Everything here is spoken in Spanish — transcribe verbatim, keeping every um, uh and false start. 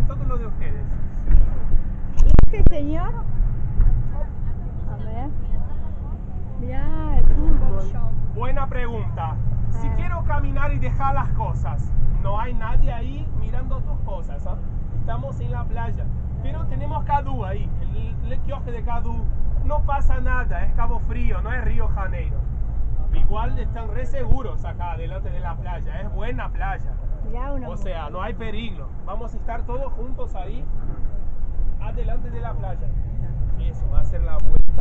todo lo de ustedes. ¿Y este señor? A ver. Mirá, el fútbol. Buena pregunta. Si Ah. quiero caminar y dejar las cosas, no hay nadie ahí mirando tus cosas, ¿eh? Estamos en la playa, pero tenemos Cadu ahí, el, el kiosque de Cadu. No pasa nada, es Cabo Frío, no es Río Janeiro. Igual están re seguros acá delante de la playa, es buena playa. Mirá una O sea, no hay peligro. Vamos a estar todos juntos ahí, adelante de la playa. Eso, va a ser la vuelta.